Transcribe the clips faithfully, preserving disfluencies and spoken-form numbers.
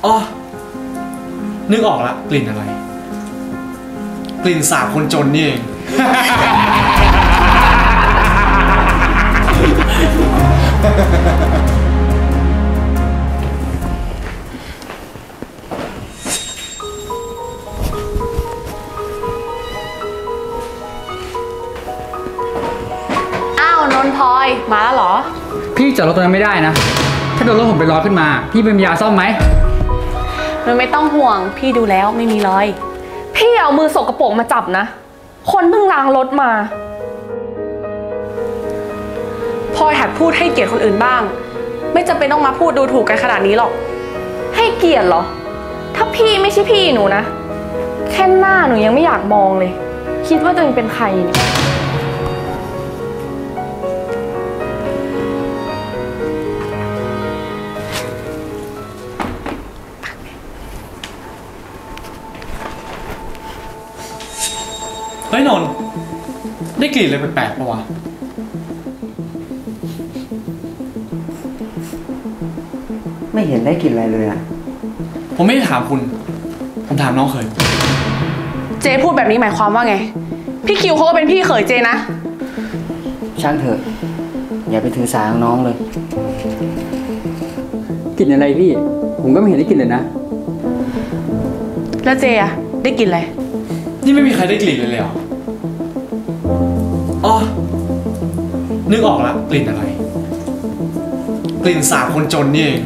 อ๋อนึกออกละกลิ่นอะไรกลิ่นสาบคนจนนี่เองอ้าวนนพลอยมาแล้วเหรอพี่จอดรถตรงนั้นไม่ได้นะถ้าโดนรถผมไปล้อขึ้นมาพี่เป็นยาซ่อมไหมนนไม่ต้องห่วงพี่ดูแล้วไม่มีรอยพี่เอามือสกปรกมาจับนะคนเพิ่งล้างรถมาพลอยหัดพูดให้เกียรติคนอื่นบ้างไม่จำเป็นต้องมาพูดดูถูกกันขนาดนี้หรอกให้เกียรติเหรอถ้าพี่ไม่ใช่พี่หนูนะแค่หน้าหนูยังไม่อยากมองเลยคิดว่าตัวเองเป็นใครเนี่ยเฮ้ยนนท์ได้กลิ่นอะไรแปลกๆปะวะไม่เห็นได้กลิ่นอะไรเลยอะผมไม่ได้ถามคุณผมถามน้องเขยเจพูดแบบนี้หมายความว่าไงพี่คิวเขาก็เป็นพี่เขยเจนะช่างเถอะอย่าไปถือสาน้องเลยกลิ่นอะไรพี่ผมก็ไม่เห็นได้กลิ่นเลยนะแล้วเจอะได้กลิ่นอะไรนี่ไม่มีใครได้กลิ่นเลยเลยเหรออ๋อนึกออกละกลิ่นอะไรกลิ่นสาบคนจนนี่เอง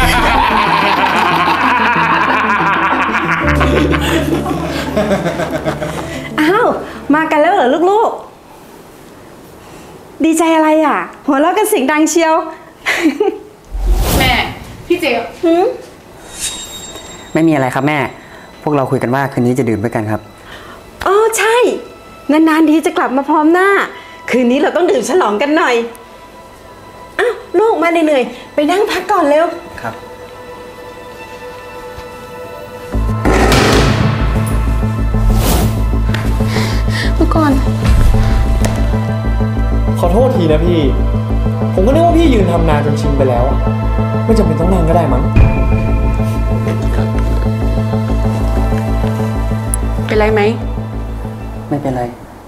อ้าวมากันแล้วเหรอลูกๆดีใจอะไรอ่ะหัวเราะกันเสียงดังเชียวแม่พี่เจหืมไม่มีอะไรครับแม่พวกเราคุยกันว่าคืนนี้จะดื่มด้วยกันครับอ๋อใช่นานๆทีจะกลับมาพร้อมหน้าคืนนี้เราต้องดื่มฉลองกันหน่อยอ้าวลูกมาเหนื่อยๆไปนั่งพักก่อนเร็วครับเมื่อก่อนขอโทษทีนะพี่ผมก็นึกว่าพี่ยืนทำนานจนชินไปแล้วไม่จำเป็นต้องนั่งก็ได้มั้งเป็นไรไหมไม่เป็นไร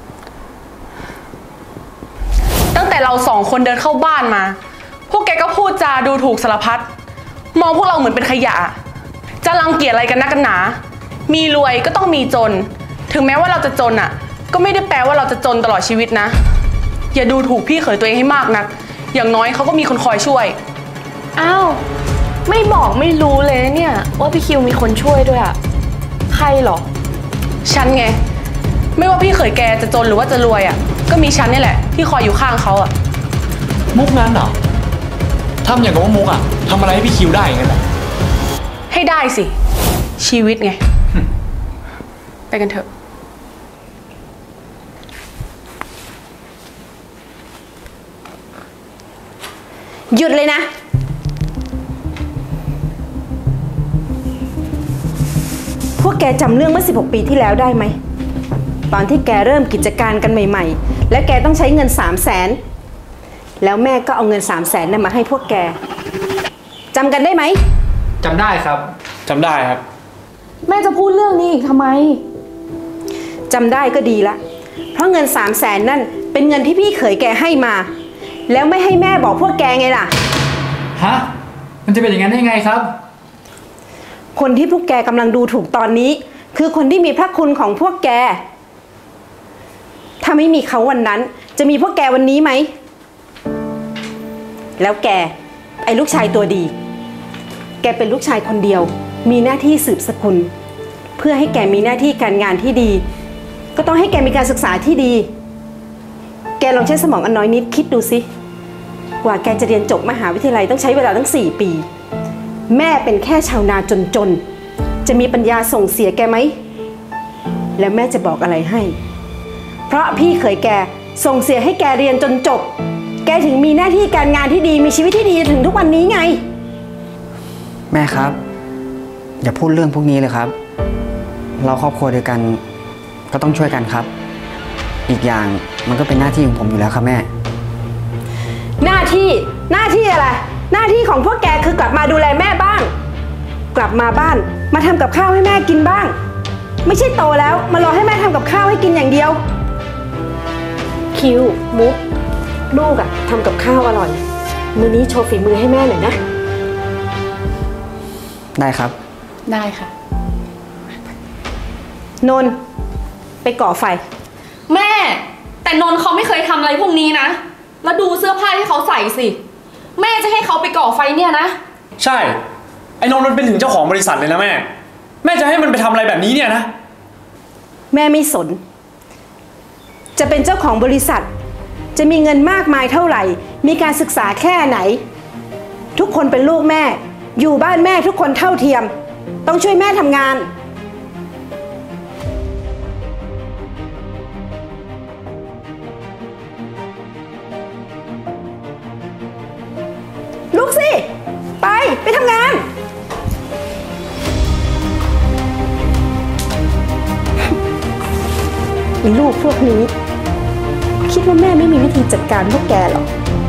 ตั้งแต่เราสองคนเดินเข้าบ้านมาพวกแกก็พูดจาดูถูกสารพัดมองพวกเราเหมือนเป็นขยะจะรังเกียจอะไรกันนักกันหนามีรวยก็ต้องมีจนถึงแม้ว่าเราจะจนอ่ะก็ไม่ได้แปลว่าเราจะจนตลอดชีวิตนะอย่าดูถูกพี่เขยตัวเองให้มากนักอย่างน้อยเขาก็มีคนคอยช่วยอ้าวไม่บอกไม่รู้เลยเนี่ยว่าพี่คิวมีคนช่วยด้วยอ่ะใครหรอฉันไงไม่ว่าพี่เขยแกจะจนหรือว่าจะรวยอ่ะก็มีฉันนี่แหละที่คอยอยู่ข้างเขาอ่ะมุกนั้นเหรอทำอย่างกับว่ามุกอ่ะทำอะไรให้พี่คิวได้อย่างนั้นแหละให้ได้สิชีวิตไงไปกันเถอะหยุดเลยนะพวกแกจำเรื่องเมื่อสิบหกปีที่แล้วได้ไหมตอนที่แกเริ่มกิจการกันใหม่ๆและแกต้องใช้เงินสามแสนแล้วแม่ก็เอาเงินสามแสนนั้นมาให้พวกแกจำกันได้ไหมจำได้ครับจำได้ครับแม่จะพูดเรื่องนี้อีกทำไมจำได้ก็ดีละเพราะเงินสามแสนนั่นเป็นเงินที่พี่เขยแกให้มาแล้วไม่ให้แม่บอกพวกแกไงล่ะฮะมันจะเป็นอย่างนั้นได้ไงครับคนที่พวกแกกำลังดูถูกตอนนี้คือคนที่มีพระคุณของพวกแกถ้าไม่มีเขาวันนั้นจะมีพวกแกวันนี้ไหมแล้วแกไอ้ลูกชายตัวดีแกเป็นลูกชายคนเดียวมีหน้าที่สืบสกุลเพื่อให้แกมีหน้าที่การงานที่ดีก็ต้องให้แกมีการศึกษาที่ดีแกลองใช้สมองอันน้อยนิดคิดดูสิกว่าแกจะเรียนจบมหาวิทยาลัยต้องใช้เวลาตั้งสี่ปีแม่เป็นแค่ชาวนาจนๆจะมีปัญญาส่งเสียแกไหมแล้วแม่จะบอกอะไรให้เพราะพี่เขยแกส่งเสียให้แกเรียนจนจบแกถึงมีหน้าที่การงานที่ดีมีชีวิตที่ดีถึงทุกวันนี้ไงแม่ครับอย่าพูดเรื่องพวกนี้เลยครับเราครอบครัวเดียวกันก็ต้องช่วยกันครับอีกอย่างมันก็เป็นหน้าที่ของผมอยู่แล้วครับแม่หน้าที่หน้าที่อะไรหน้าที่ของพวกแกคือกลับมาดูแลแม่บ้างกกลับมาบ้าน มาทำกับข้าวให้แม่กินบ้าง ไม่ใช่โตแล้วมารอให้แม่ทำกับข้าวให้กินอย่างเดียว คิวมุกลูกอะทำกับข้าวอร่อย มื้อนี้โชว์ฝีมือให้แม่หน่อยนะได้ครับได้ค่ะนนท์ไปก่อไฟแม่ แต่นนท์เขาไม่เคยทำอะไรพวกนี้นะ แล้วดูเสื้อผ้าที่เขาใส่สิ แม่จะให้เขาไปก่อไฟเนี่ยนะใช่ ไอ้นนท์มันเป็นถึงเจ้าของบริษัทเลยนะแม่ แม่จะให้มันไปทำอะไรแบบนี้เนี่ยนะแม่ไม่สน จะเป็นเจ้าของบริษัท จะมีเงินมากมายเท่าไหร่ มีการศึกษาแค่ไหน ทุกคนเป็นลูกแม่ อยู่บ้านแม่ทุกคนเท่าเทียม ต้องช่วยแม่ทำงาน ลุกสิ ไป ไปทำงาน ไอ้ลูกพวกนี้ คิดว่าแม่ไม่มีวิธีจัดการพวกแกหรอก